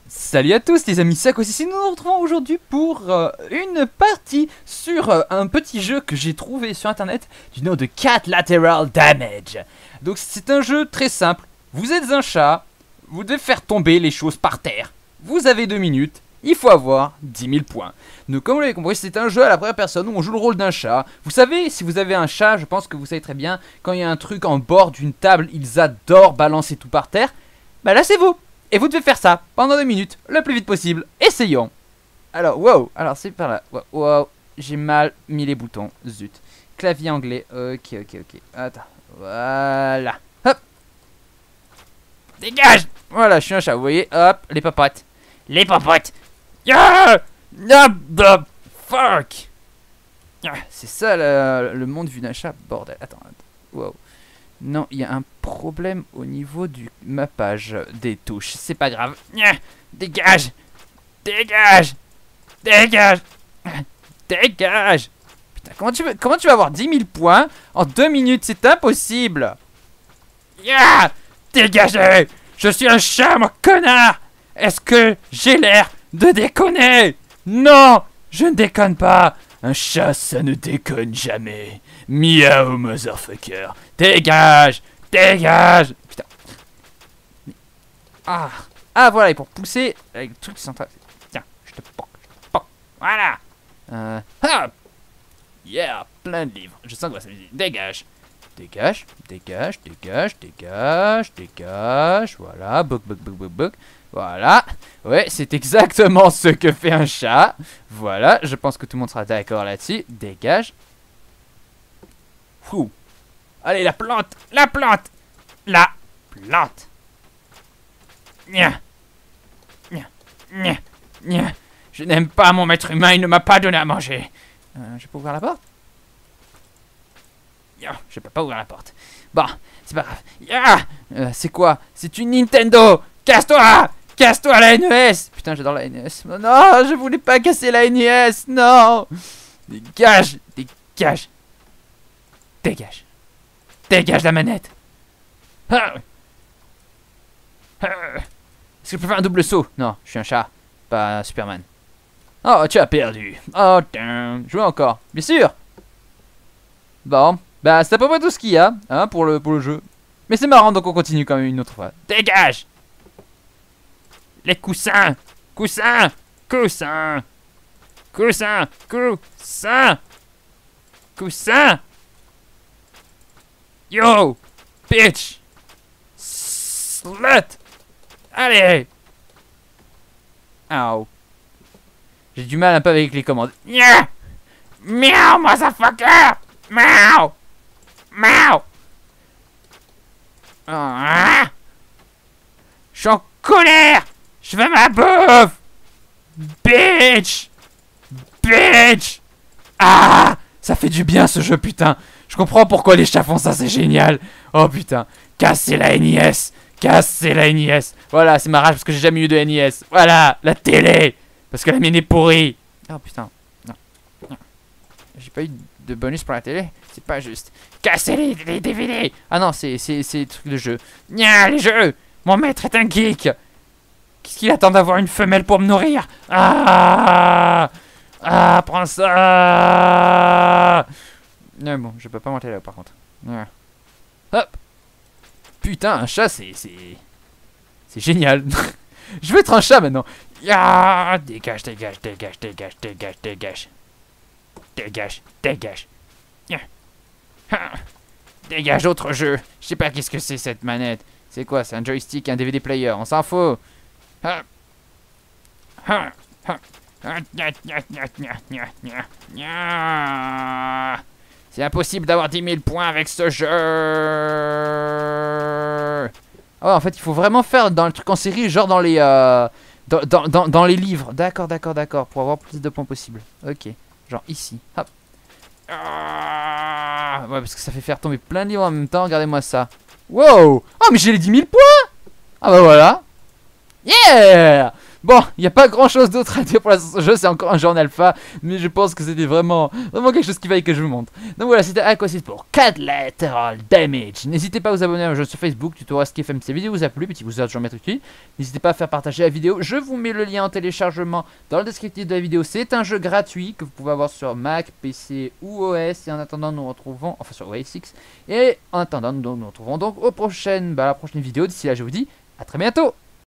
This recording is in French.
Salut à tous les amis, Sakos ici, nous nous retrouvons aujourd'hui pour une partie sur un petit jeu que j'ai trouvé sur internet du nom de Cat Lateral Damage. Donc c'est un jeu très simple, vous êtes un chat, vous devez faire tomber les choses par terre, vous avez 2 minutes, il faut avoir 10 000 points. Donc comme vous l'avez compris, c'est un jeu à la première personne où on joue le rôle d'un chat. Vous savez, si vous avez un chat, je pense que vous savez très bien, quand il y a un truc en bord d'une table, ils adorent balancer tout par terre, bah là c'est vous. Et vous devez faire ça pendant 2 minutes, le plus vite possible. Essayons. Alors, wow. Alors, c'est par là. Wow. J'ai mal mis les boutons. Zut. Clavier anglais. Ok. Attends. Voilà. Hop. Dégage. Voilà, je suis un chat. Vous voyez. Hop. Les papotes. Les papotes. Yeah. The fuck. C'est ça le monde vu d'un chat. Bordel. Attends. Wow. Non, il y a un problème au niveau du mappage des touches. C'est pas grave. Dégage. Dégage. Dégage. Dégage. Putain, comment tu vas avoir 10 000 points en 2 minutes? C'est impossible. Dégagez. Je suis un chat, moi, connard. Est-ce que j'ai l'air de déconner? Non, je ne déconne pas. Un chat, ça ne déconne jamais. Miaou, motherfucker. Dégage. Dégage. Putain. Ah, voilà, et pour pousser avec le truc central. Tiens, je te poque. Voilà. Hop. Yeah, plein de livres. Je sens que ça me dit. Dégage. Dégage. Voilà, book. Voilà. Ouais, c'est exactement ce que fait un chat. Voilà, je pense que tout le monde sera d'accord là-dessus. Dégage. Fou. Allez, la plante. Nya. Je n'aime pas mon maître humain, il ne m'a pas donné à manger. Je peux ouvrir la porte? Je peux pas ouvrir la porte. Bon, c'est pas grave. C'est quoi? C'est une Nintendo. Casse-toi, la NES. Putain, j'adore la NES. Non, je voulais pas casser la NES. Non. Dégage la manette. Est-ce que je peux faire un double saut? Non, je suis un chat, pas Superman. Oh, tu as perdu. Oh, jouez encore, bien sûr. Bon, bah c'est à peu près tout ce qu'il y a hein, pour le jeu. Mais c'est marrant, donc on continue quand même une autre fois. Dégage. Les coussins. Yo, bitch. Slut. Allez. Ow. J'ai du mal un peu avec les commandes. Miaou, motherfucker. Miaou. Je suis en colère. Je veux ma bouffe. Bitch. Ah, ça fait du bien ce jeu, putain. Je comprends pourquoi les chats font ça, c'est génial. Oh putain, cassez la NES. Voilà, c'est ma rage parce que j'ai jamais eu de NES. Voilà, la télé. Parce que la mienne est pourrie. Oh putain, non. J'ai pas eu de bonus pour la télé. C'est pas juste. Cassez les DVD. Ah non, c'est des trucs de jeu. Les jeux. Mon maître est un geek. Qu'est-ce qu'il attend d'avoir une femelle pour me nourrir? Prends ça. Non, bon, je peux pas monter là par contre. Hop. Putain, un chat, c'est génial. Je veux être un chat maintenant. Dégage. Dégage, autre jeu. Je sais pas qu'est-ce que c'est cette manette. C'est quoi? C'est un joystick, un DVD player. On s'en fout. C'est impossible d'avoir 10 000 points avec ce jeu. Oh, en fait, il faut vraiment faire dans le truc en série, genre dans les dans les livres. D'accord, pour avoir plus de points possible. Ok, genre ici. Hop. Ouais, parce que ça fait faire tomber plein de livres en même temps. Regardez-moi ça. Wow. Oh, mais j'ai les 10 000 points. Ah bah voilà. Yeah. Bon, il n'y a pas grand chose d'autre à dire pour l'instant, ce jeu, c'est encore un jeu en alpha, mais je pense que c'était vraiment quelque chose qui vaille que je vous montre. Donc voilà, c'était Aquacid pour 4 Lateral Damage. N'hésitez pas à vous abonner à mon jeu sur Facebook, Tuto Ask FM, si la vidéo vous a plu, petit vous toujours mettre utile. N'hésitez pas à faire partager la vidéo, je vous mets le lien en téléchargement dans le descriptif de la vidéo. C'est un jeu gratuit que vous pouvez avoir sur Mac, PC ou OS. Et en attendant, nous retrouvons, enfin sur OS X. Et en attendant, nous retrouvons donc la prochaine vidéo. D'ici là, je vous dis à très bientôt.